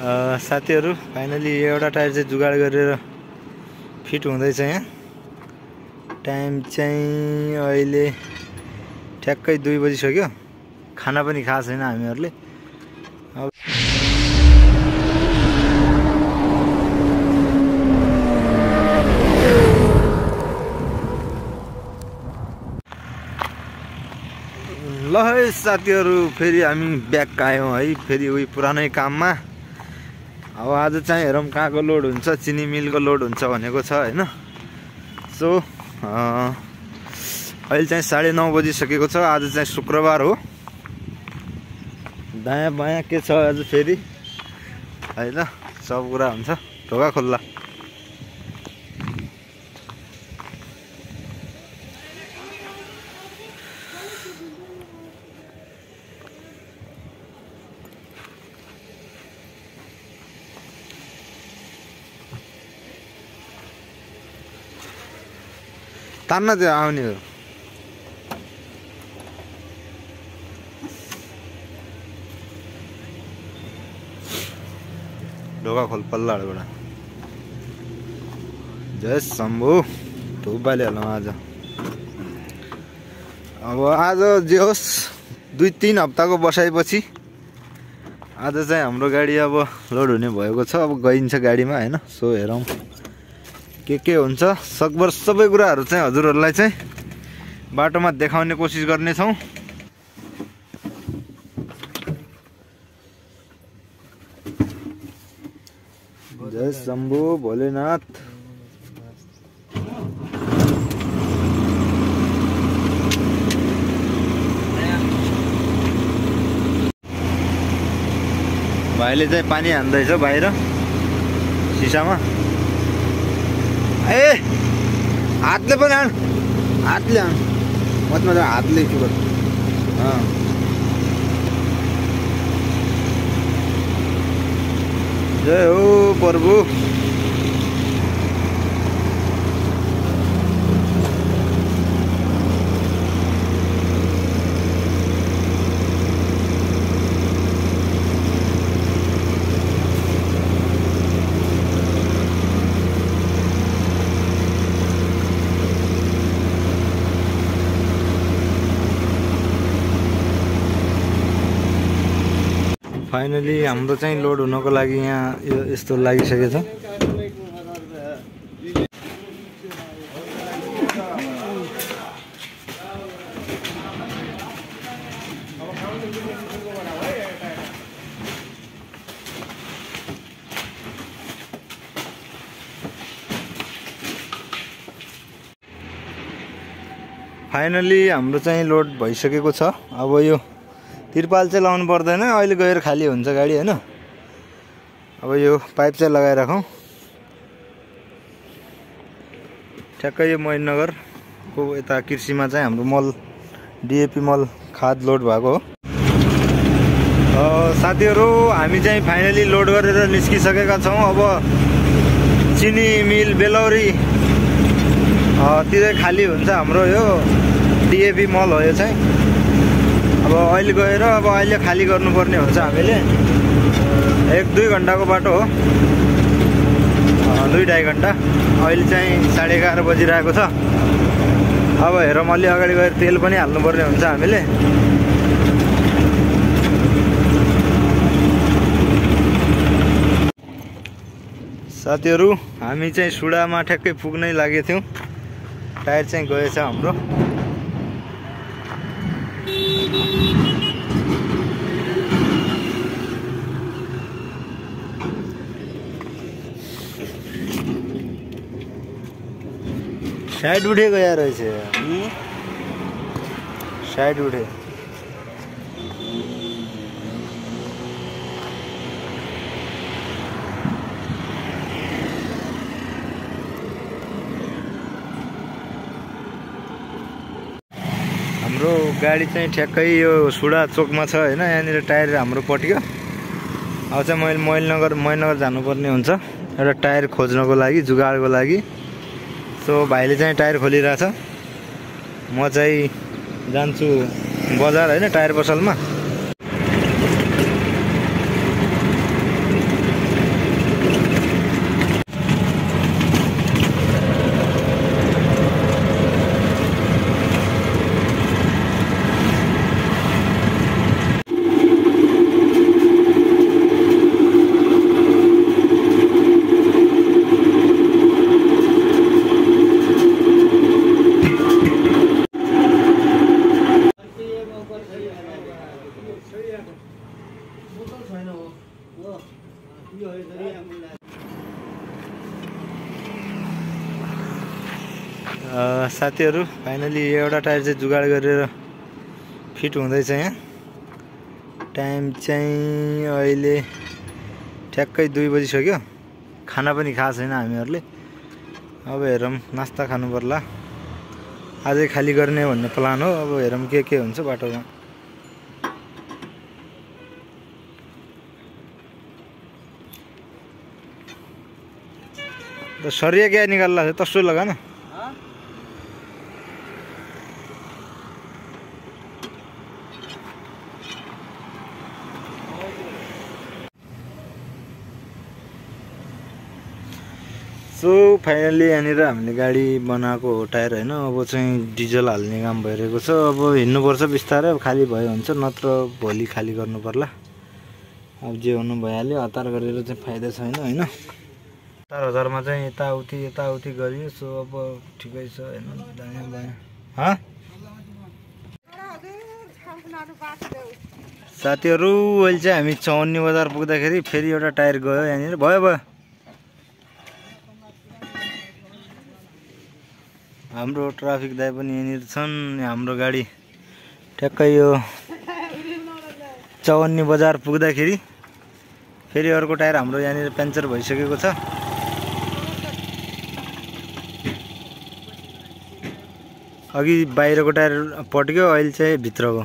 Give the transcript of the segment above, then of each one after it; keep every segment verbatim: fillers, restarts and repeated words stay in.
साथीहरु फाइनली एउटा टायर चाहिँ जुगाड गरेर फिट हुँदैछ। यहाँ टाइम चाहिँ अहिले ठ्याक्कै दुई बजिसक्यो। खाना पनि खाएको छैन हामीहरुले। अब ल है साथीहरु फेरि हामी ब्याक आयौं है, फेरि उही पुरानै काममा। अब आज चाहिँ हेरौं कहाँको लोड हुन्छ, चिनी मिलको लोड हुन्छ भनेको छ हैन। सो अहिले चाहिँ साढे नौ बजिसकेको छ। आज चाहिँ शुक्रबार हो। दायाँ बायाँ के छ आज फेरि हैन, सब कुरा हुन्छ। ढोका खोल्ला। तान्न त्यो आउने हो। ढोका खोल पल्लाबाट। जय शम्भु। धुपाले हालौँ आज। अब आज जे होस् दुई तीन हप्ताको बसाइपछि आज चाहिँ हाम्रो गाडी अब लोड हुने भएको छ। अब गइन्छ गाडीमा हैन। सो हेरौँ के के हुन्छ। सकभर सबै कुराहरू चाहिँ हजुरहरूलाई चाहिँ बाटोमा देखाउने कोसिस गर्ने छौं। जय शम्भु भोलेनाथ। भाइले चाहिँ पानी हान्दैछ बाहिर सिसामा। ए हातले पनि हान, हातले हान मत मत हातले के गर्छ। अँ जय हो प्रभु। फाइनली हाम्रो चाहिँ लोड हुनको लागि यहाँ यो यस्तो लागिसकेको छ। फाइनली हाम्रो चाहिँ लोड भइसकेको छ। अब यो तिरपाल चाहिँ लाउनु पर्दैन, अहिले गएर खाली हुन्छ गाडी हैन। अब यो पाइप चाहिँ लगाइराखौँ। ठ्याक्कै यो महेन्द्रनगरको यता कृषिमा चाहिँ हाम्रो मल डिएपी मल खाद लोड भएको हो। साथीहरु हामी चाहिँ फाइनली लोड गरेर निस्किसकेका छौं। अब चिनी मिल बेलौरी तिरै खाली हुन्छ हाम्रो यो डिएपी मल हो। यो चाहिँ अब अहिले गएर अब अहिले खाली गर्नुपर्ने हुन्छ हामीले। एक दुई घन्टाको बाटो हो, दुई ढाई घन्टा। अहिले चाहिँ साढे एघार बजिरहेको छ। अब हेरौँ अलि अगाडि गएर तेल पनि हाल्नुपर्ने हुन्छ हामीले। साथीहरु हामी चाहिँ सुडामा ठ्याक्कै पुग्नै लागेको थियौं। टायर चाहिँ गएछ हाम्रो। साइड उठे गया रहेछ। साइड उठे। हाम्रो गाडी चाहिँ ठ्याक्कै यो सुडा चोकमा छ हैन। यहाँनिर टायर हाम्रो पट्यो। अब चाहिँ मैले महेन्द्रनगर महेन्द्रनगर जानुपर्ने हुन्छ एउटा टायर खोज्नको लागि, जुगाडको लागि। सो भाइले चाहिँ टायर खोलिरहेछ। म चाहिँ जान्छु बजार हैन, टायर पसलमा। साथीहरु फाइनली एउटा टायर चाहिँ जुगाड गरेर फिट हुँदैछ यहाँ। टाइम चाहिँ अहिले ठ्याक्कै दुई बजिसक्यो। खाना पनि खाएको छैन हामीहरूले। अब हेरौँ नास्ता खानु पर्ला। आजै खाली गर्ने भन्ने प्लान हो। अब हेरौँ के के हुन्छ बाटोमा। तो सरिया क्या निकाल रहा है? तस्वीर लगा ना। सो फाइनली यहाँनिर हामीले गाडी बनाएको हो टायर हैन। अब चाहिँ डिजल हाल्ने काम भइरहेको छ। अब हिँड्नुपर्छ बिस्तारै। अब खाली भयो हुन्छ, नत्र भोलि खाली गर्नु पर्ला। अब जे हुनु भइहाल्यो। हतार गरेर चाहिँ फाइदा छैन हैन। हतार हतारमा चाहिँ यताउति यताउति गरियो। सो अब ठिकै छ हैन। दायाँ बायाँ ह साथीहरु अहिले चाहिँ हामी चौन्नी बजार पुग्दाखेरि फेरि एउटा टायर गयो यहाँनिर। भयो भयो हाम्रो ट्राफिक दाइ पनि यहाँनिर छन्। हाम्रो गाडी ठ्याक्कै यो चौन्नी बजार पुग्दाखेरि फेरि अर्को टायर हाम्रो यहाँनिर पञ्चर भइसकेको छ। अघि बाहिरको टायर पट्क्यो, अहिले चाहिँ भित्रको।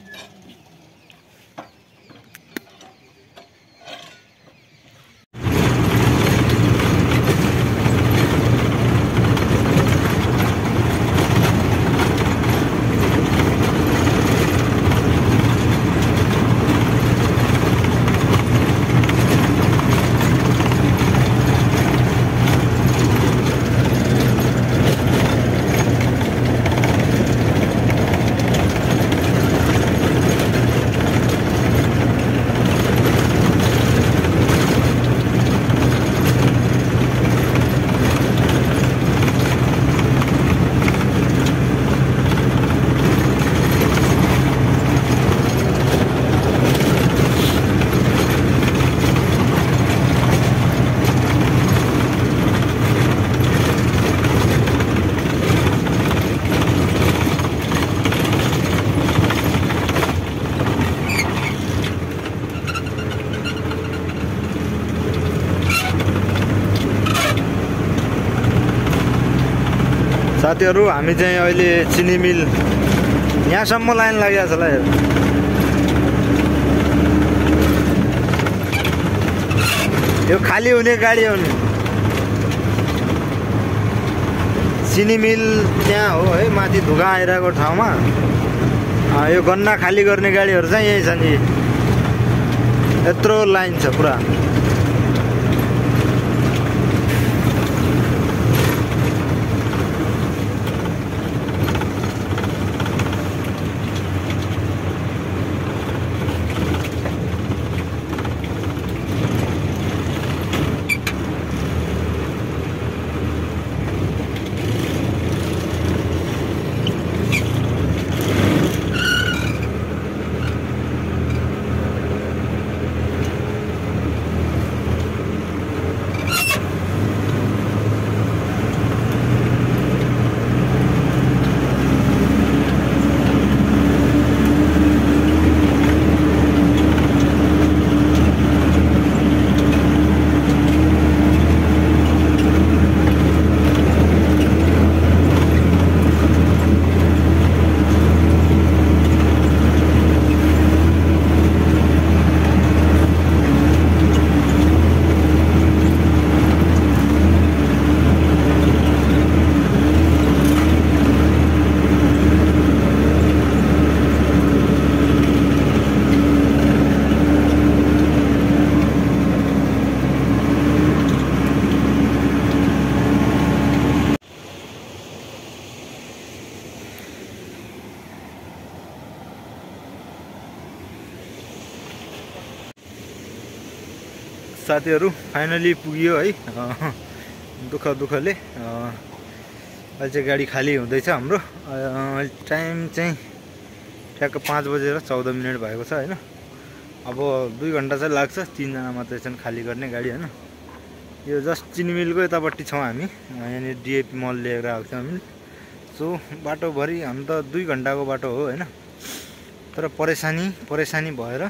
साथीहरु हामी चाहिँ अहिले चिनी मिल यहाँसम्म लाइन लागेको छ ल। हेर यो खाली हुने गाडी हो नि। चिनी मिल त्यहाँ हो है, माथि धुगा आइरहेको ठाउँमा। यो गन्ना खाली गर्ने गाडीहरु चाहिँ यही छन्। यत्रो लाइन छ पुरा। साथीहरु फाइनली पुग्यो है। दुःख दुःखले अहिले चाहिँ गाडी खाली हुँदैछ हाम्रो। टाइम चाहिँ ठ्याक्क पाँच बजेर चौध मिनट भएको छ होइन। अब दुई घन्टा चाहिँ लाग्छ, तिनजना मात्रै छन् खाली गर्ने गाडी होइन। यो जस्ट चिनी मिलको यतापट्टि छौँ हामी, यहाँनिर डिएपी मल लिएर आएको छौँ हामी। सो बाटोभरि हामी त दुई घन्टाको बाटो हो होइन, तर परेसानी परेसानी भएर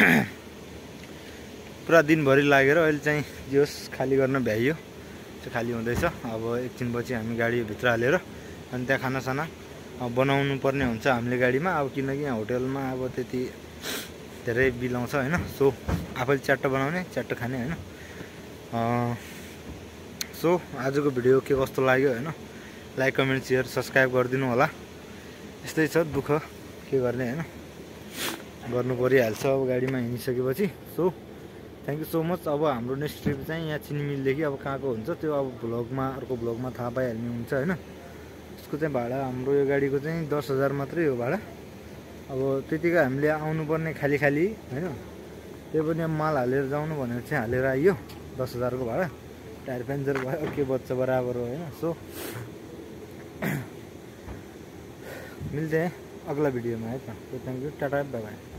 पुरा दिनभरि लागेर अहिले चाहिँ जोस् खाली गर्न भ्याइयो, चाहिँ खाली हुँदैछ। अब एकछिनपछि हामी गाडी भित्र हालेर अनि त्यहाँ खानासाना बनाउनु पर्ने हुन्छ हामीले गाडीमा, अब किनकि यहाँ होटेलमा अब त्यति धेरै बिल आउँछ होइन। सो आफैले च्याट्ट बनाउने च्याट्ट खाने होइन। सो आजको भिडियो के कस्तो लाग्यो होइन, लाइक कमेन्ट सेयर सब्सक्राइब गरिदिनु होला। यस्तै छ दुःख, के गर्ने होइन, गर्नु परिहाल्छ अब गाडीमा हिँडिसकेपछि। So thank you so much. अब हाम्रो नेक्स्ट ट्रिप चाहिँ यहाँ चिनी मिलदेखि अब कहाँको हुन्छ त्यो अब भ्लगमा अर्को भ्लगमा थाहा पाइहाल्ने हुन्छ होइन। यसको चाहिँ भाडा हाम्रो यो गाडीको चाहिँ दस हजार मात्रै हो भाडा। अब त्यतिकै हामीले आउनुपर्ने खाली खाली होइन, त्यो पनि अब माल हालेर जाउनु भनेर चाहिँ हालेर आइयो दस हजारको भाडा। टायर पेन्चर भयो के बच्च बराबर हो होइन। सो मिल्छ अगला भिडियोमा है त। Thank you, tata bye by.